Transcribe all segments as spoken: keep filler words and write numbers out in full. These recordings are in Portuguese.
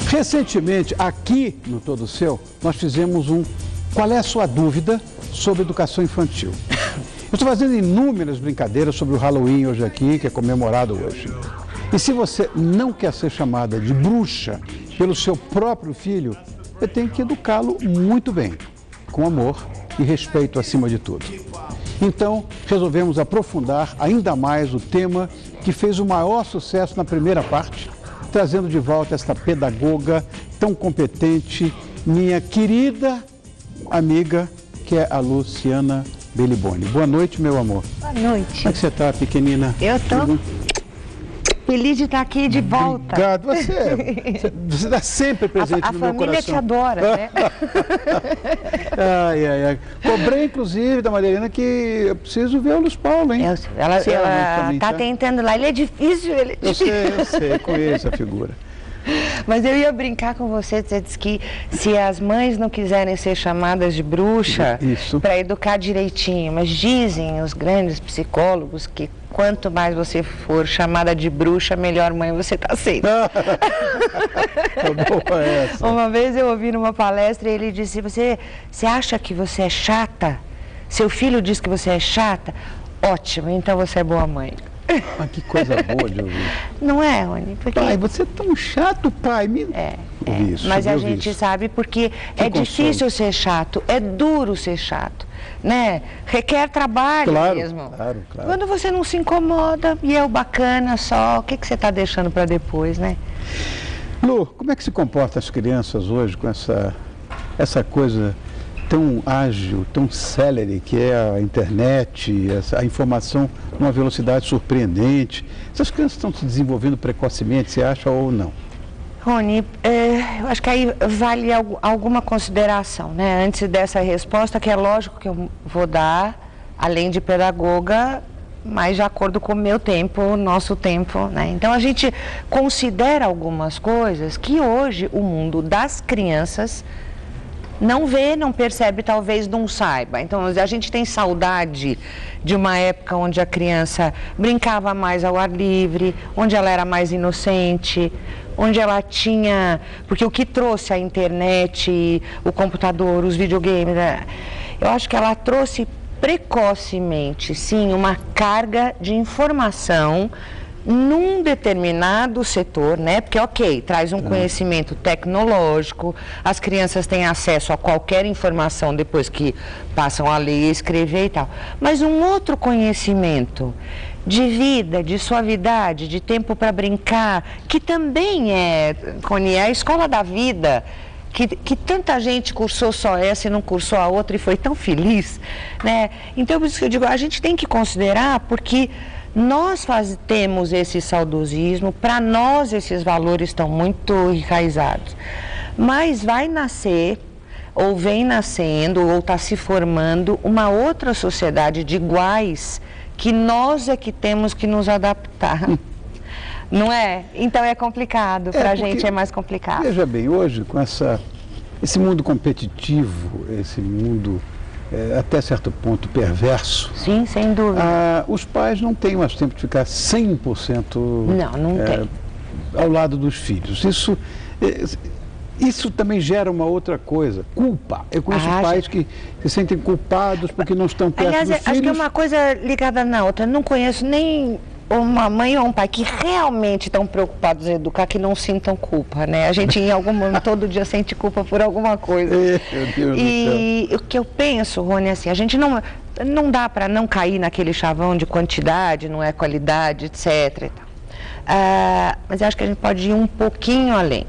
Recentemente, aqui no Todo Seu, nós fizemos um Qual é a sua dúvida sobre educação infantil? Eu estou fazendo inúmeras brincadeiras sobre o Halloween hoje aqui, que é comemorado hoje. E se você não quer ser chamada de bruxa pelo seu próprio filho, você tem que educá-lo muito bem, com amor e respeito acima de tudo. Então, resolvemos aprofundar ainda mais o tema que fez o maior sucesso na primeira parte, trazendo de volta esta pedagoga tão competente, minha querida amiga, que é a Luciana Beliboni. Boa noite, meu amor. Boa noite. Como é que você está, pequenina? Eu estou feliz de estar aqui de volta. Obrigado. Você, você está sempre presente a, no meu coração. A família te adora, né? Ai, ai, ai. Cobrei, inclusive, da Madalena que eu preciso ver o Luiz Paulo, hein? Eu, ela está tá? tentando lá. Ele é difícil, ele é difícil. Eu sei, eu sei, conheço a figura. Mas eu ia brincar com você, você disse que se as mães não quiserem ser chamadas de bruxa, para educar direitinho, mas dizem os grandes psicólogos que quanto mais você for chamada de bruxa, melhor mãe você está sendo. Boa essa. Uma vez eu ouvi numa palestra e ele disse, você, você acha que você é chata? Seu filho diz que você é chata? Ótimo, então você é boa mãe. Ah, que coisa boa de ouvir. Não é, Rony? Porque... Pai, você é tão chato, pai. Me... É, é. Isso, mas a gente isso. sabe porque que é consolo. Difícil ser chato, é duro ser chato, né? Requer trabalho claro, mesmo. Claro, claro. Quando você não se incomoda e é o bacana só, o que, que você está deixando para depois, né? Lu, como é que se comportam as crianças hoje com essa, essa coisa tão ágil, tão célere que é a internet, a informação numa velocidade surpreendente? Essas crianças estão se desenvolvendo precocemente, você acha ou não? Rony, é, eu acho que aí vale alguma consideração, né? Antes dessa resposta, que é lógico que eu vou dar, além de pedagoga, mas de acordo com o meu tempo, o nosso tempo, né? Então a gente considera algumas coisas que hoje o mundo das crianças não vê, não percebe, talvez não saiba. Então, a gente tem saudade de uma época onde a criança brincava mais ao ar livre, onde ela era mais inocente, onde ela tinha... Porque o que trouxe a internet, o computador, os videogames, né? Eu acho que ela trouxe precocemente, sim, uma carga de informação num determinado setor, né? Porque, ok, traz um conhecimento tecnológico, as crianças têm acesso a qualquer informação depois que passam a ler e escrever e tal. Mas um outro conhecimento de vida, de suavidade, de tempo para brincar, que também é, Rony, é a escola da vida, que, que tanta gente cursou só essa e não cursou a outra e foi tão feliz, né? Então, por isso que eu digo, a gente tem que considerar, porque nós faz, temos esse saudosismo, para nós esses valores estão muito enraizados, mas vai nascer, ou vem nascendo, ou está se formando uma outra sociedade de iguais, que nós é que temos que nos adaptar, não é? Então é complicado, para a é gente é mais complicado. Veja bem, hoje com essa, esse mundo competitivo, esse mundo... É, até certo ponto perverso. Sim, sem dúvida. Ah, os pais não têm mais tempo de ficar cem por cento não, não é, tem. ao lado dos filhos. Isso, é, isso também gera uma outra coisa, culpa. Eu conheço ah, pais já... que se sentem culpados porque não estão perto Aliás, dos acho filhos. Acho que é uma coisa ligada na outra. Não conheço nem uma mãe ou um pai que realmente estão preocupados em educar, que não sintam culpa, né? A gente em algum momento, todo dia sente culpa por alguma coisa. É, meu Deus e do céu. O que eu penso, Rony, é assim, a gente não, não dá para não cair naquele chavão de quantidade, não é qualidade, etcétera. E tal. Ah, mas eu acho que a gente pode ir um pouquinho além.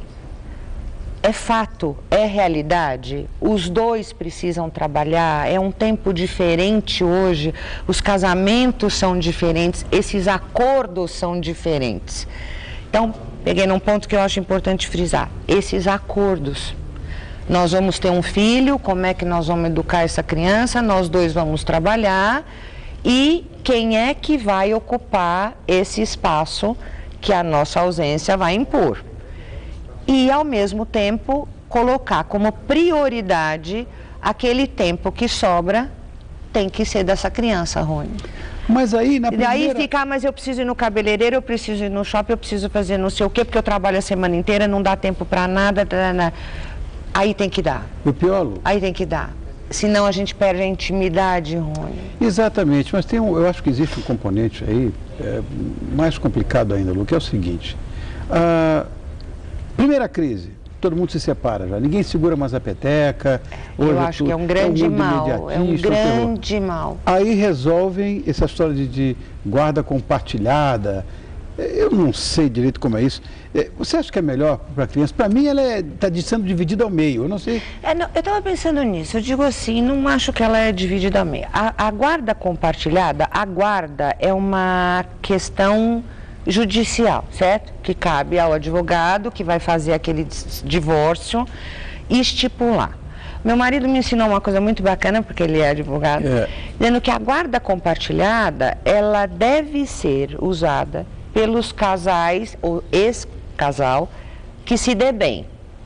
É fato, é realidade, os dois precisam trabalhar, é um tempo diferente hoje, os casamentos são diferentes, esses acordos são diferentes. Então, peguei num ponto que eu acho importante frisar, esses acordos. Nós vamos ter um filho, como é que nós vamos educar essa criança, nós dois vamos trabalhar e quem é que vai ocupar esse espaço que a nossa ausência vai impor. E, ao mesmo tempo, colocar como prioridade aquele tempo que sobra tem que ser dessa criança, Rony. Mas aí, na primeira... E daí fica, ah, mas eu preciso ir no cabeleireiro, eu preciso ir no shopping, eu preciso fazer não sei o quê, porque eu trabalho a semana inteira, não dá tempo para nada, nada. Aí tem que dar. O pior, Lu? Aí tem que dar. Senão a gente perde a intimidade, Rony. Exatamente, mas tem um, eu acho que existe um componente aí, é, mais complicado ainda, Lu, que é o seguinte. A primeira crise, todo mundo se separa já, ninguém segura mais a peteca. Eu acho que é um grande mal, é um grande mal. Aí resolvem essa história de, de guarda compartilhada. Eu não sei direito como é isso. Você acha que é melhor para a criança? Para mim, ela está é, sendo dividida ao meio. Eu não sei. É, não, eu estava pensando nisso. Eu digo assim, não acho que ela é dividida ao meio. A, a guarda compartilhada, a guarda é uma questão judicial, certo? Que cabe ao advogado que vai fazer aquele divórcio e estipular. Meu marido me ensinou uma coisa muito bacana, porque ele é advogado, é. dizendo que a guarda compartilhada, ela deve ser usada pelos casais, ou ex-casal, que se dê bem.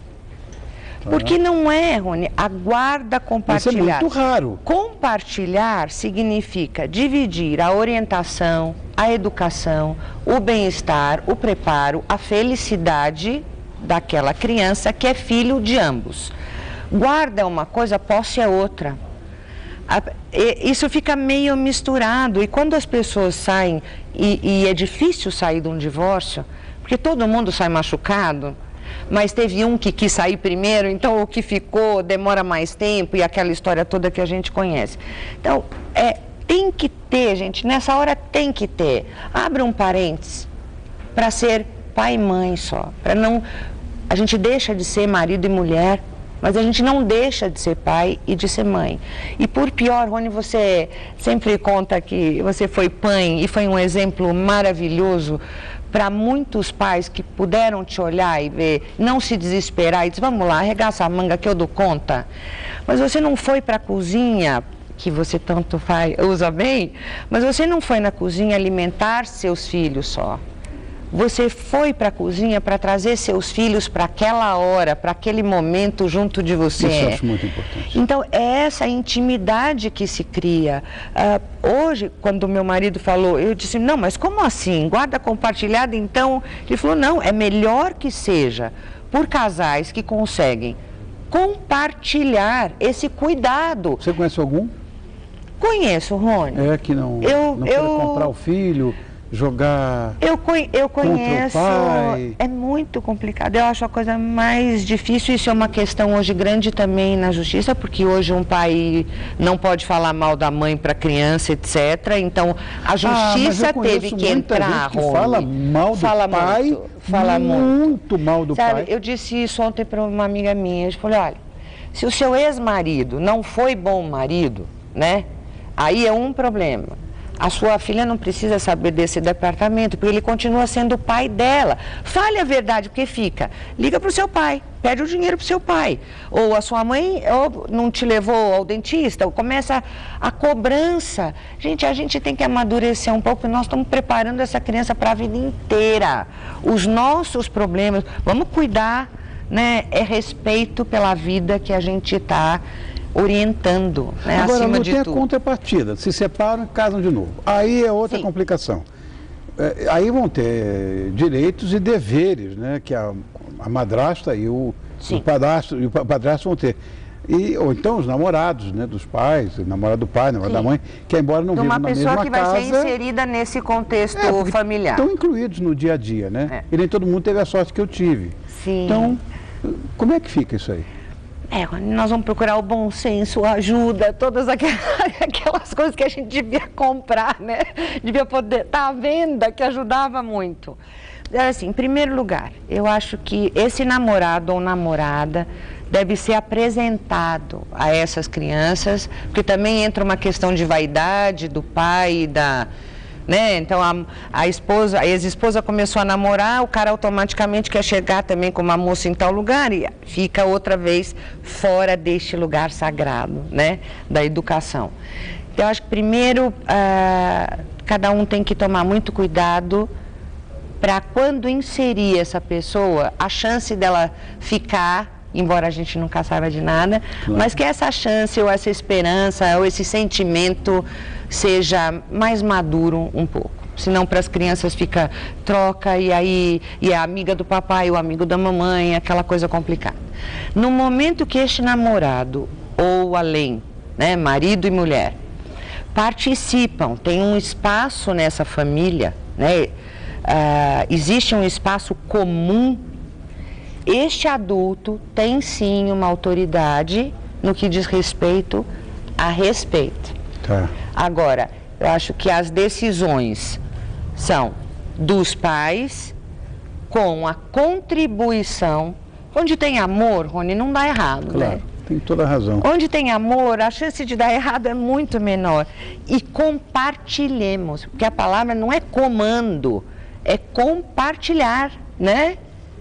Porque não é, Rony, a guarda compartilhada. Isso é muito raro. Compartilhar significa dividir a orientação, a educação, o bem-estar, o preparo, a felicidade daquela criança que é filho de ambos. Guarda é uma coisa, posse é outra. Isso fica meio misturado, e quando as pessoas saem, e, e é difícil sair de um divórcio, porque todo mundo sai machucado, mas teve um que quis sair primeiro, então o que ficou demora mais tempo, e aquela história toda que a gente conhece. Então, é, tem que ter, gente, nessa hora tem que ter. Abre um parênteses para ser pai e mãe só, para não... A gente deixa de ser marido e mulher, mas a gente não deixa de ser pai e de ser mãe. E por pior, Rony, você sempre conta que você foi mãe e foi um exemplo maravilhoso para muitos pais que puderam te olhar e ver, não se desesperar e dizer, vamos lá, arregaça a manga que eu dou conta. Mas você não foi para a cozinha, que você tanto faz, usa bem, mas você não foi na cozinha alimentar seus filhos só. Você foi para a cozinha para trazer seus filhos para aquela hora, para aquele momento junto de você. Isso eu acho muito importante. Então, é essa intimidade que se cria. Uh, hoje, quando meu marido falou, eu disse, não, mas como assim? Guarda compartilhada, então? Ele falou, não, é melhor que seja por casais que conseguem compartilhar esse cuidado. Você conhece algum? Conheço, Rony. É que não, eu, não eu... quer comprar o filho... jogar eu, eu conheço, pai. É muito complicado, eu acho a coisa mais difícil. Isso é uma questão hoje grande também na justiça, porque hoje um pai não pode falar mal da mãe para a criança, etcétera. Então a justiça ah, teve que entrar, gente que fala mal do fala pai, muito, fala muito, muito mal do Sabe, pai. Eu disse isso ontem para uma amiga minha, eu falei, olha, se o seu ex-marido não foi bom marido, né, aí é um problema. A sua filha não precisa saber desse departamento, porque ele continua sendo o pai dela. Fale a verdade, porque fica. Liga para o seu pai, pede o dinheiro para o seu pai. Ou a sua mãe ou não te levou ao dentista, ou começa a cobrança. Gente, a gente tem que amadurecer um pouco, porque nós estamos preparando essa criança para a vida inteira. Os nossos problemas, vamos cuidar, né? É respeito pela vida que a gente está orientando, né, Agora, acima não de tem tudo. A contrapartida, se separam e casam de novo. Aí é outra Sim. complicação. É, aí vão ter direitos e deveres, né, que a, a madrasta e o, o padrasto e o padrasto vão ter. E, ou então os namorados, né, dos pais, o namorado do pai, o namorado Sim. da mãe, que embora não vivam na mesma casa... Uma pessoa que vai ser inserida nesse contexto é, familiar. Estão incluídos no dia a dia, né? É. E nem todo mundo teve a sorte que eu tive. Sim. Então, como é que fica isso aí? É, nós vamos procurar o bom senso, a ajuda, todas aquelas, aquelas coisas que a gente devia comprar, né? Devia poder estar à venda, que ajudava muito. Assim, em primeiro lugar, eu acho que esse namorado ou namorada deve ser apresentado a essas crianças, porque também entra uma questão de vaidade do pai e da... Né? Então a, a esposa, a ex-esposa começou a namorar, o cara automaticamente quer chegar também com uma moça em tal lugar e fica outra vez fora deste lugar sagrado, né? Da educação. Então, eu acho que primeiro ah, cada um tem que tomar muito cuidado para quando inserir essa pessoa, a chance dela ficar embora a gente nunca saiba de nada, claro. Mas que essa chance ou essa esperança ou esse sentimento seja mais maduro um pouco. Senão para as crianças fica troca e aí e é amiga do papai, o amigo da mamãe, aquela coisa complicada. No momento que este namorado ou além, né, marido e mulher, participam, tem um espaço nessa família, né, uh, existe um espaço comum, este adulto tem sim uma autoridade no que diz respeito a respeito. Tá. Agora, eu acho que as decisões são dos pais com a contribuição. Onde tem amor, Rony, não dá errado, claro, né? Tem toda a razão. Onde tem amor, a chance de dar errado é muito menor. E compartilhemos, porque a palavra não é comando, é compartilhar, né?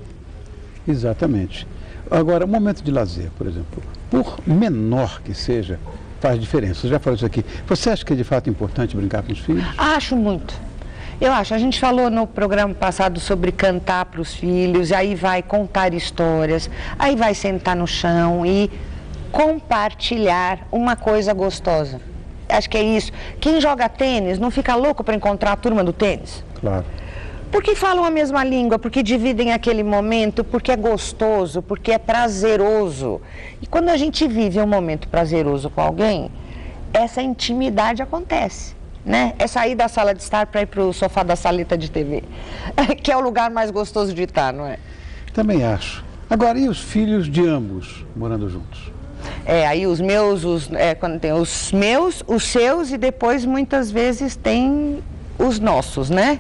Exatamente. Agora, um momento de lazer, por exemplo, por menor que seja, faz diferença. Você já falou isso aqui. Você acha que é de fato importante brincar com os filhos? Acho muito. Eu acho, a gente falou no programa passado sobre cantar para os filhos, aí vai contar histórias, aí vai sentar no chão e compartilhar uma coisa gostosa. Acho que é isso. Quem joga tênis não fica louco para encontrar a turma do tênis? Claro. Porque falam a mesma língua, porque dividem aquele momento, porque é gostoso, porque é prazeroso. E quando a gente vive um momento prazeroso com alguém, essa intimidade acontece. Né? É sair da sala de estar para ir para o sofá da saleta de T V, que é o lugar mais gostoso de estar, não é? Também acho. Agora, e os filhos de ambos morando juntos? É, aí os meus, os, é, quando tem os meus, os seus e depois muitas vezes tem os nossos, né?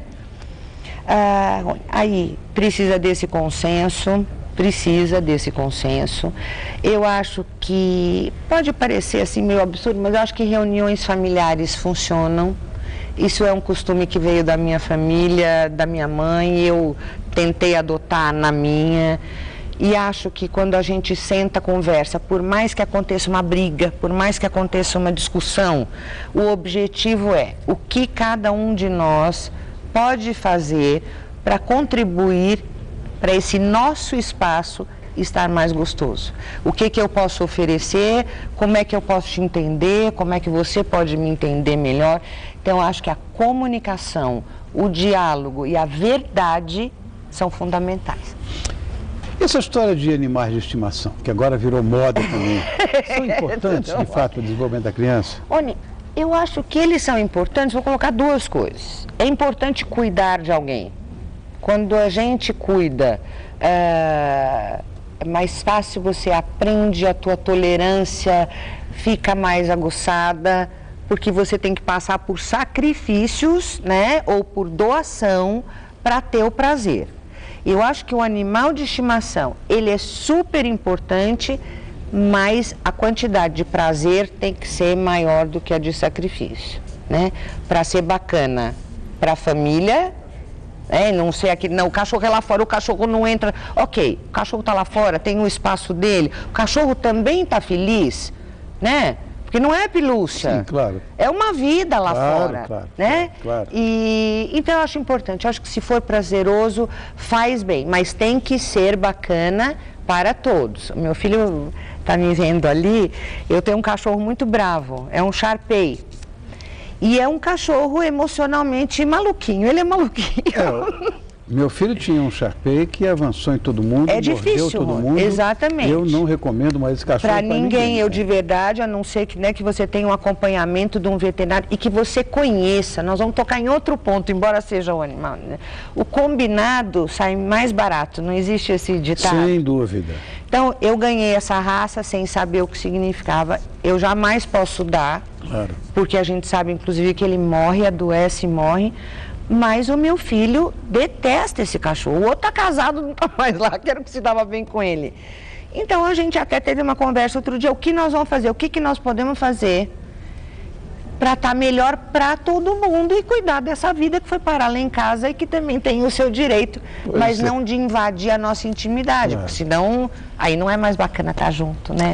Ah, aí precisa desse consenso, precisa desse consenso. Eu acho que, pode parecer assim meio absurdo, mas eu acho que reuniões familiares funcionam. Isso é um costume que veio da minha família, da minha mãe, eu tentei adotar na minha. E acho que quando a gente senta, conversa, por mais que aconteça uma briga, por mais que aconteça uma discussão, o objetivo é o que cada um de nós pode fazer para contribuir para esse nosso espaço estar mais gostoso. O que que eu posso oferecer, como é que eu posso te entender, como é que você pode me entender melhor. Então, eu acho que a comunicação, o diálogo e a verdade são fundamentais. Essa história de animais de estimação, que agora virou moda também, são importantes, de fato, para o desenvolvimento da criança? Oni, eu acho que eles são importantes, vou colocar duas coisas. É importante cuidar de alguém. Quando a gente cuida, é mais fácil, você aprende, a tua tolerância fica mais aguçada, porque você tem que passar por sacrifícios, né, ou por doação para ter o prazer. Eu acho que o animal de estimação, ele é super importante, mas a quantidade de prazer tem que ser maior do que a de sacrifício, né? Para ser bacana para a família, é, não sei aqui, não, o cachorro é lá fora, o cachorro não entra. Ok, o cachorro está lá fora, tem o espaço dele, o cachorro também está feliz, né? Porque não é pelúcia. Sim, claro. É uma vida lá claro, fora, claro, né? Claro. E então eu acho importante, eu acho que se for prazeroso, faz bem, mas tem que ser bacana para todos. O meu filho está me vendo ali, eu tenho um cachorro muito bravo, é um Shar-Pei. E é um cachorro emocionalmente maluquinho, ele é maluquinho. É, meu filho tinha um Shar-Pei que avançou em todo mundo, é mordeu difícil, todo mundo. Exatamente. Eu não recomendo mais esse cachorro para ninguém. ninguém, eu de verdade, a não ser que, né, que você tenha um acompanhamento de um veterinário e que você conheça. Nós vamos tocar em outro ponto, embora seja o animal, né? O combinado sai mais barato, não existe esse ditado? Sem dúvida. Então, eu ganhei essa raça sem saber o que significava. Eu jamais posso dar, claro, porque a gente sabe, inclusive, que ele morre, adoece e morre. Mas o meu filho detesta esse cachorro. O outro está casado, não está mais lá, quero que se dava bem com ele. Então, a gente até teve uma conversa outro dia. O que nós vamos fazer? O que, que nós podemos fazer para estar melhor para todo mundo e cuidar dessa vida que foi parar lá em casa e que também tem o seu direito, pois mas é. Não de invadir a nossa intimidade, claro, porque senão aí não é mais bacana estar junto, né?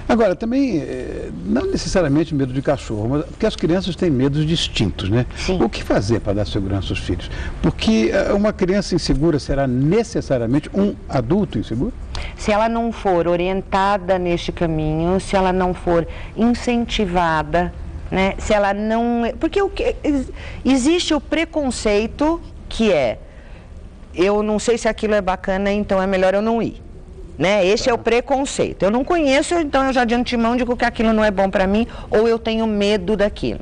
Agora, também, eh, não necessariamente medo de cachorro, mas porque as crianças têm medos distintos, né? Sim. O que fazer para dar segurança aos filhos? Porque eh, uma criança insegura será necessariamente um adulto inseguro? Se ela não for orientada neste caminho, se ela não for incentivada, né? Se ela não... Porque o que... existe o preconceito que é, eu não sei se aquilo é bacana, então é melhor eu não ir. Né? Esse é o preconceito. Eu não conheço, então eu já de antemão digo que aquilo não é bom para mim, ou eu tenho medo daquilo.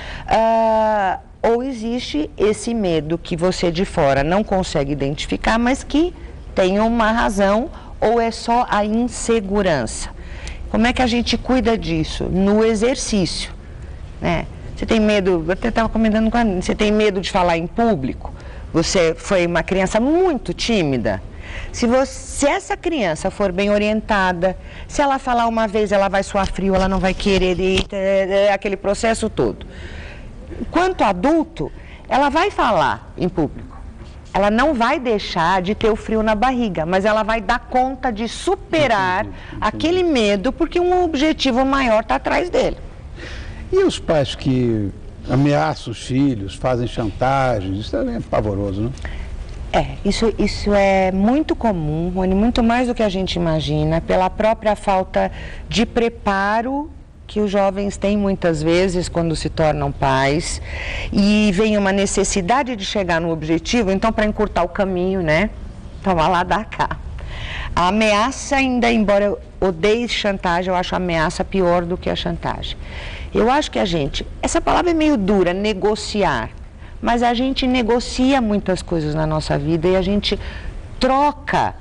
Ah, ou existe esse medo que você de fora não consegue identificar, mas que tem uma razão, ou é só a insegurança. Como é que a gente cuida disso? No exercício. Né? Você tem medo, eu até estava comentando com a Nina, você tem medo de falar em público? Você foi uma criança muito tímida? Se, você, se essa criança for bem orientada, se ela falar uma vez, ela vai suar frio, ela não vai querer ir, aquele processo todo. Enquanto adulto, ela vai falar em público. Ela não vai deixar de ter o frio na barriga, mas ela vai dar conta de superar entendi, entendi. aquele medo, porque um objetivo maior está atrás dele. E os pais que ameaçam os filhos, fazem chantagens, isso é pavoroso, não? É, isso, isso é muito comum, muito mais do que a gente imagina, pela própria falta de preparo que os jovens têm muitas vezes quando se tornam pais, e vem uma necessidade de chegar no objetivo, então para encurtar o caminho, né, toma lá, dá cá. A ameaça ainda, embora eu odeie chantagem, eu acho a ameaça pior do que a chantagem. Eu acho que a gente, essa palavra é meio dura, negociar, mas a gente negocia muitas coisas na nossa vida e a gente troca.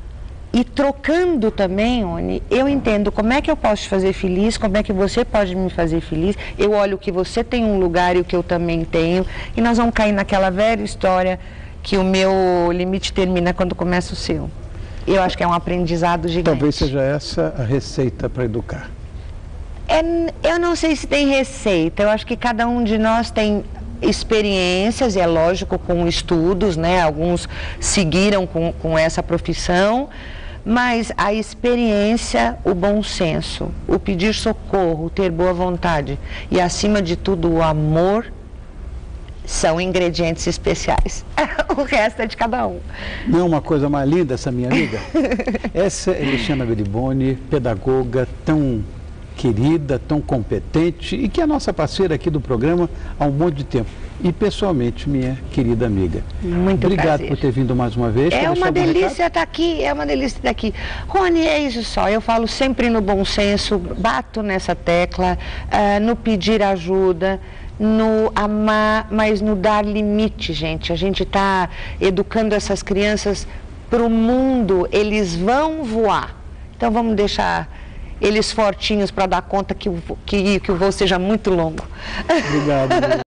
E trocando também, Oni, eu entendo como é que eu posso te fazer feliz, como é que você pode me fazer feliz. Eu olho que você tem um lugar e o que eu também tenho. E nós vamos cair naquela velha história que o meu limite termina quando começa o seu. Eu acho que é um aprendizado gigante. Talvez seja essa a receita para educar. É, eu não sei se tem receita. Eu acho que cada um de nós tem experiências, e é lógico, com estudos, né? Alguns seguiram com, com essa profissão, mas a experiência, o bom senso, o pedir socorro, o ter boa vontade e, acima de tudo, o amor são ingredientes especiais. O resto é de cada um. Não é uma coisa mais linda essa minha amiga? Essa é Luciana Beliboni, pedagoga tão querida, tão competente e que é a nossa parceira aqui do programa há um monte de tempo. E pessoalmente, minha querida amiga. Muito Obrigado prazer. por ter vindo mais uma vez. É uma delícia estar aqui, é uma delícia estar aqui. Rony, é isso só, eu falo sempre no bom senso, bato nessa tecla, uh, no pedir ajuda, no amar, mas no dar limite, gente. A gente está educando essas crianças para o mundo, eles vão voar. Então vamos deixar eles fortinhos para dar conta que o, que, que o voo seja muito longo. Obrigado.